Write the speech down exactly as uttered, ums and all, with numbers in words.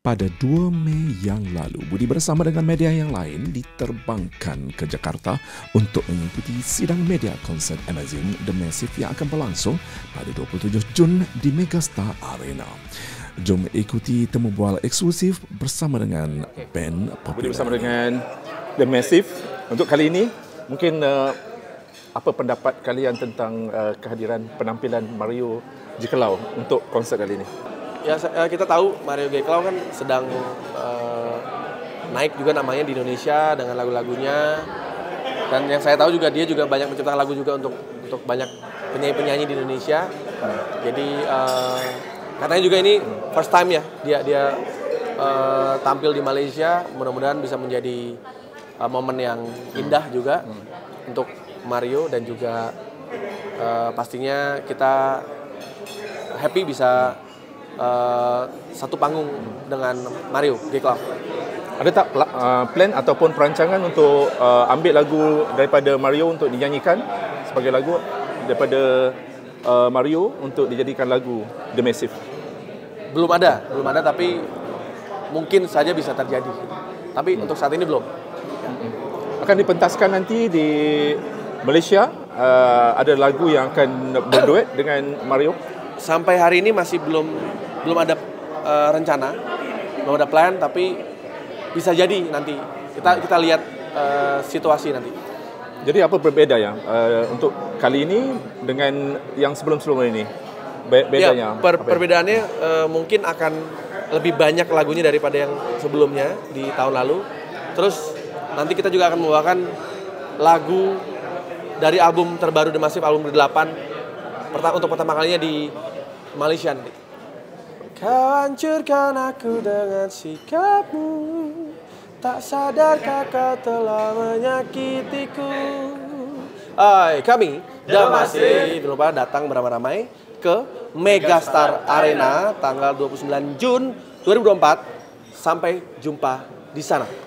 Pada dua Mei yang lalu, Budi bersama dengan media yang lain diterbangkan ke Jakarta untuk mengikuti sidang media konsert Amazing The Massive yang akan berlangsung pada dua puluh tujuh Jun di Megastar Arena. Jom ikuti temu bual eksklusif bersama dengan band popular. Budi bersama dengan The Massive. Untuk kali ini, mungkin uh, apa pendapat kalian tentang uh, kehadiran penampilan Mario G. Klau untuk konsert kali ini? Ya, kita tahu Mario G. Klau kan sedang uh, naik juga namanya di Indonesia dengan lagu-lagunya, dan yang saya tahu juga dia juga banyak menciptakan lagu juga untuk untuk banyak penyanyi-penyanyi di Indonesia. Jadi uh, katanya juga ini first time ya dia dia uh, tampil di Malaysia. Mudah-mudahan bisa menjadi uh, momen yang indah juga hmm. untuk Mario, dan juga uh, pastinya kita happy bisa Uh, satu panggung dengan Mario G. Klau. Ada tak uh, plan ataupun perancangan untuk uh, ambil lagu daripada Mario untuk dinyanyikan sebagai lagu daripada uh, Mario untuk dijadikan lagu The Massive? Belum ada, belum ada, tapi mungkin saja bisa terjadi. Tapi hmm. untuk saat ini belum. Ya. Akan dipentaskan nanti di Malaysia, uh, ada lagu yang akan berduet dengan Mario? Sampai hari ini masih belum belum ada uh, rencana, belum ada plan, tapi bisa jadi nanti kita kita lihat uh, situasi nanti. Jadi apa berbeda ya uh, untuk kali ini dengan yang sebelum-sebelum ini? Be bedanya? Ya, per perbedaannya uh, mungkin akan lebih banyak lagunya daripada yang sebelumnya di tahun lalu. Terus nanti kita juga akan membawakan lagu dari album terbaru The Massive, album kedelapan, untuk pertama kalinya di Malaysia nanti. Kau hancurkan aku dengan sikapmu, tak sadarkah kau telah menyakitiku. Hai, kami The Massive, jangan lupa datang beramai-ramai ke Megastar Arena tanggal dua puluh sembilan Jun dua ribu dua puluh empat. Sampai jumpa di sana.